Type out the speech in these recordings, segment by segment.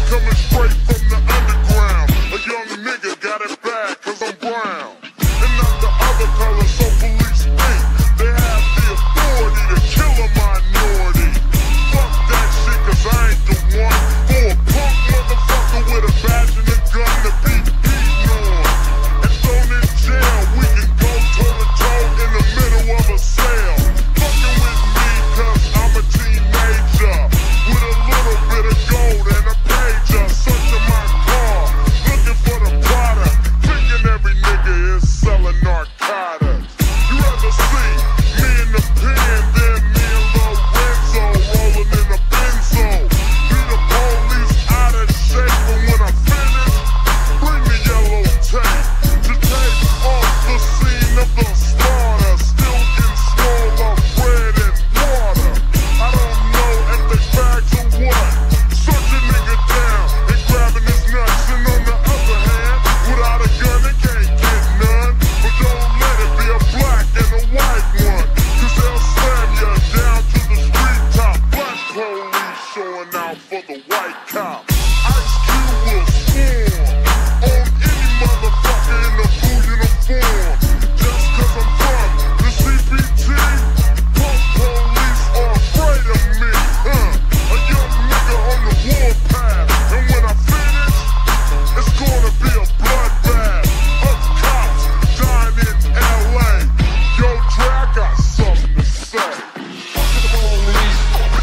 coming straight from the underground. A young nigga got it bad cause I'm brown. And not the other color, so police think they have the authority to kill a minority. Fuck that shit cause I ain't the one for a punk motherfucker with a badge and a gun to be beaten on. And thrown in jail, we can go toe to toe in the middle of a cell. Fucking with me cause I'm a teenager with a little bit of gold and a pager. Searching my car, looking for the product, thinking every nigga is selling narcotics. You rather see me in the pen than me and Lorenzo rolling in a Benzo. Be the police out of shape, but when I finish, bring the yellow tape to take off the scene of the slaughter. Still getting swole of bread and water. I don't know if they bags or what. Search a nigga down and grabbing his nuts. And on the other hand, without a gun they can't get none. But don't let it be a black and a white one, cause they'll slam you down to the street top. Black police showing out for the white cop. Ice Cube will swarm on any motherfucker in the blue uniform. Just cause I'm from the CPT, punk police are afraid of me. A young nigga on the warpath. And when I finish, it's gonna be a bloodbath of cops dying in LA. Yo, Dre, I got something to say. Fuck the police.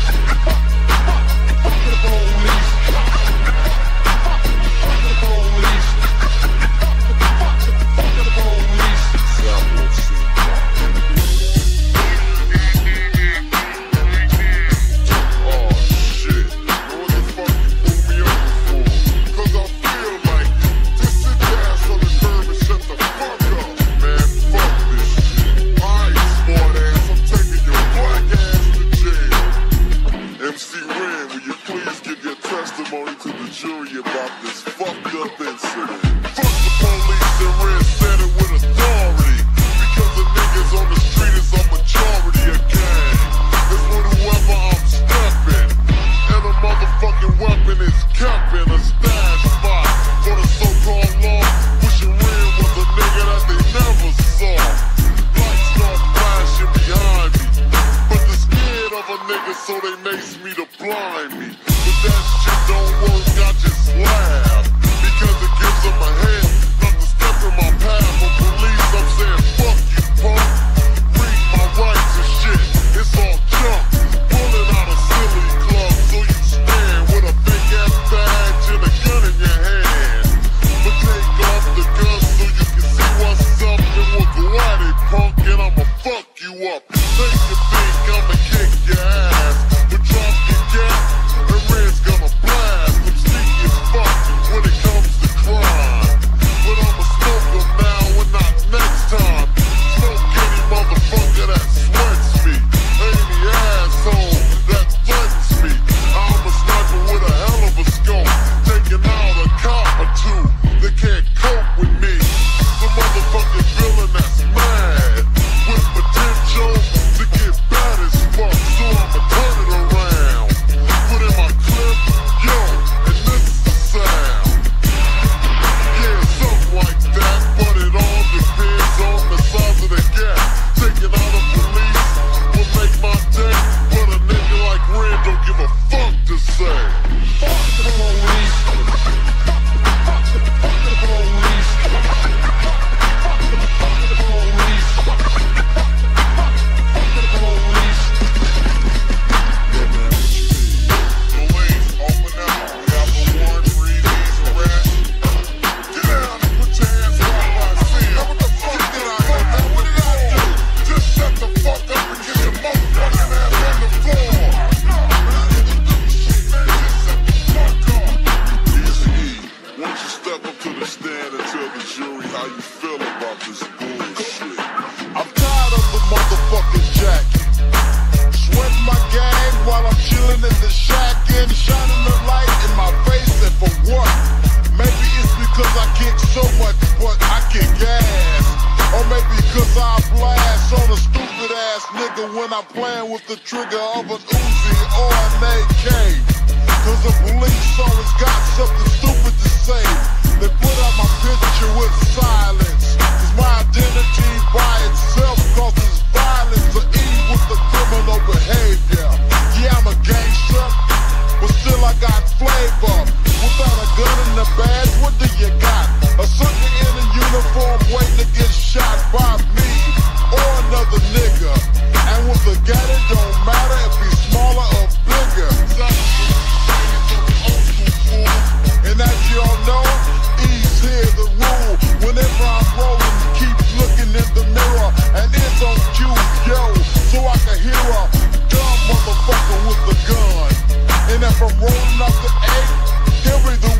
Fuck the police. Fuck the police. Fuck the police. Oh shit. What the fuck you pull me over for? Cause I feel like just sit down on the curb and shut the fuck up. Man, fuck this shit. Alright, smart ass, I'm taking your black ass to jail. MC Ren, will you please give your testimony to the jury about this fucked up incident? Fuck the police, and Ren said it with authority. Because the niggas on the street is a majority of gang. It's with whoever I'm stepping. And a motherfucking weapon is kept in a stash spot. For the so-called law, wishing Ren was a nigga that they never saw. Lights start flashing behind me, but they're scared of a nigga, so they mace me to blind me. But that shit don't work, I just laugh, because it gives them a head not to step in my path. For police, I'm saying fuck you, punk. Read my rights and shit, it's all junk. Pulling out a silly club, so you stand with a big ass badge and a gun in your hand. But take off the gun so you can see what's up, and we'll go at it, punk, and I'ma fuck you up. Think you think I'ma kick your ass, but drop your gap, and Red's gonna blast. I'm sneaky as fuck when it comes to crime, but I'ma smoke 'em now and not next time. Smoke any motherfucker that sweats me, any asshole that threatens me. I'm a sniper with a hell of a scope, taking out a cop or two that can't cope with me. The motherfucking villain that's mad, with potential to get bad as fuck, so I'ma turn it around. Put in my clip, yo, and this is the sound. Yeah, something like that, but it all depends on the size of the gap. Taking out a police will make my day, but a nigga like Ren don't give a fuck to say. Fuck the police. Fuck the police. Fuck the police. Fuck the police. Yeah, man, what you need? Police, open up. We have a warrant for these arrests. Get down and put your hands up while I see you. What the fuck did I do? What did I do? Just shut the fuck up and get your motherfucking ass on the floor. Shit, man, just shut the fuck up. Easy E, once you step up to the stand and tell the jury how you feel about this bullshit. I'm tired of the motherfucking jacket. Sweating my gang while I'm chilling in the shack and shining the light in my face, and for what? Maybe it's because I kick so much, but I kick gas. Or maybe because I blast on a stupid ass nigga when I'm playing with the trigger of an Uzi or an AK. Cause the police always got something stupid to say. They put out my picture with silence. Cause my identity by itself causes violence. The E with the criminal behavior. Yeah, I'm a gangster, but still I got flavor. Without a gun in the badge, what do you got? A sucker in a uniform waiting to get shot by me or another nigga. And with a gat, it don't matter if he's smaller or bigger. And as y'all know, E's here the rule. Whenever I'm rolling, keep looking in the mirror, and it's on cue, yo, so I can hear a dumb motherfucker with a gun. And if I'm rolling up the 8, he'll be the